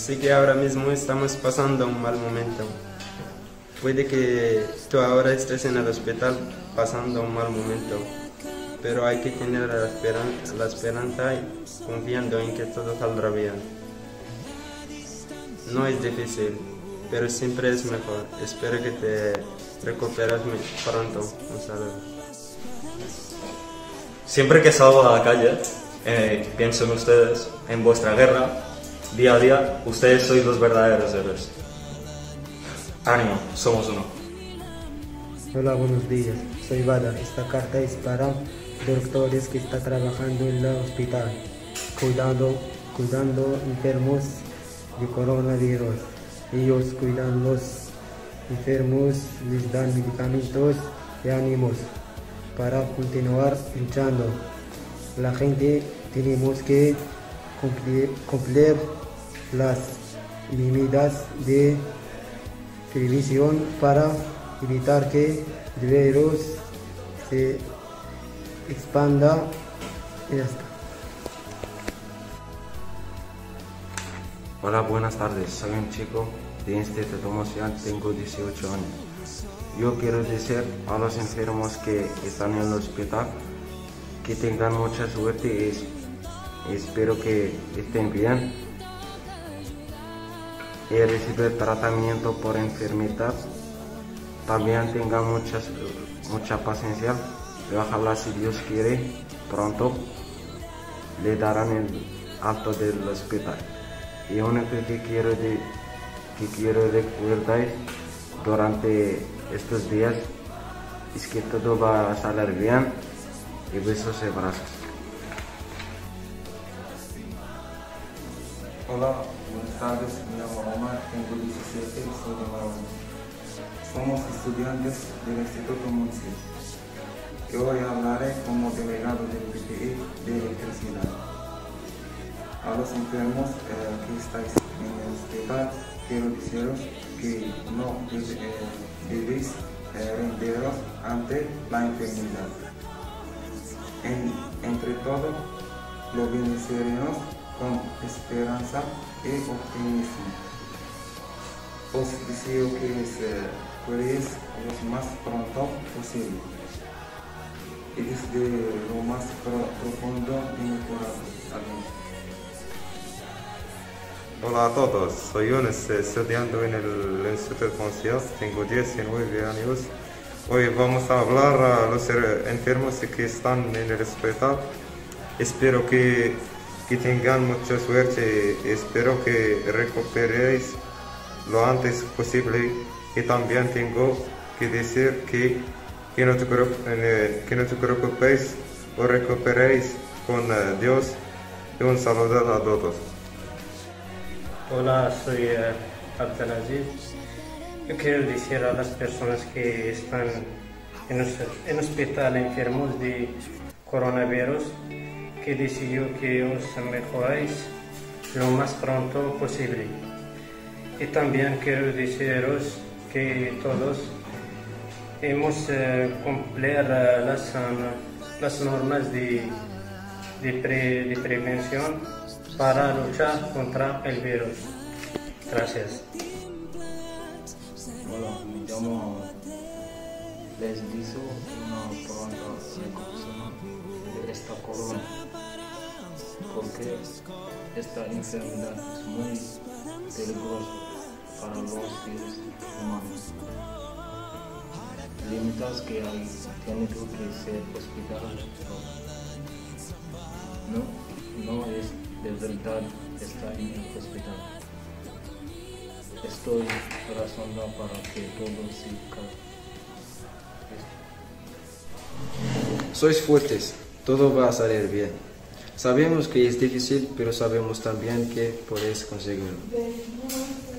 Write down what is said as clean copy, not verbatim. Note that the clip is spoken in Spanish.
Sé que ahora mismo estamos pasando un mal momento. Puede que tú ahora estés en el hospital pasando un mal momento, pero hay que tener la esperanza y confiando en que todo saldrá bien. No es difícil, pero siempre es mejor. Espero que te recuperes pronto. Un saludo. Siempre que salgo a la calle, pienso en ustedes, en vuestra guerra. Día a día, ustedes sois los verdaderos héroes. Ánimo, somos uno. Hola, buenos días. Soy Vada. Esta carta es para doctores que están trabajando en el hospital, cuidando enfermos de coronavirus. Ellos cuidan los enfermos, les dan medicamentos y ánimos para continuar luchando. La gente tenemos que cumplir las medidas de prevención para evitar que el virus se expanda. Y ya está. Hola, buenas tardes. Soy un chico de Instituto Moción, tengo 18 años. Yo quiero decir a los enfermos que están en el hospital que tengan mucha suerte y espero que estén bien y recibir tratamiento por enfermedad. También tengan mucha paciencia y ojalá, si Dios quiere, pronto le darán el alto del hospital. Y lo único que quiero recordar durante estos días es que todo va a salir bien, y besos y abrazos. Hola, buenas tardes, me llamo Omar, tengo 17 y soy de Marruecos. Somos estudiantes del Instituto Monsi. Yo hoy hablaré como delegado del PPI de electricidad. A los enfermos que estáis en el hospital, quiero deciros que no debéis renderos ante la enfermedad. Entre todo, lo venceremos con esperanza y optimismo. Os deseo que curéis lo más pronto posible y desde lo más profundo de mi corazón. Hola a todos, soy Yunus, estudiando en el Instituto Francés, tengo 19 años. Hoy vamos a hablar a los enfermos que están en el hospital. Espero que tengan mucha suerte y espero que recuperéis lo antes posible. Y también tengo que decir que no te preocupéis o recuperéis con Dios. Y un saludo a todos. Hola, soy Abdelaziz. Yo quiero decir a las personas que están en hospital enfermos de coronavirus que deseo que os mejoréis lo más pronto posible. Y también quiero deciros que todos hemos cumplir las normas de prevención para luchar contra el virus. Gracias. Hola, me llamo. Les deseo una pronta recuperación de esta corona, porque esta enfermedad es muy peligrosa para los seres humanos. Límites que hay tenido que ser hospitalizados. No es de verdad estar en el hospital. Estoy razonando para que todo se Sois fuertes, todo va a salir bien. Sabemos que es difícil, pero sabemos también que podéis conseguirlo.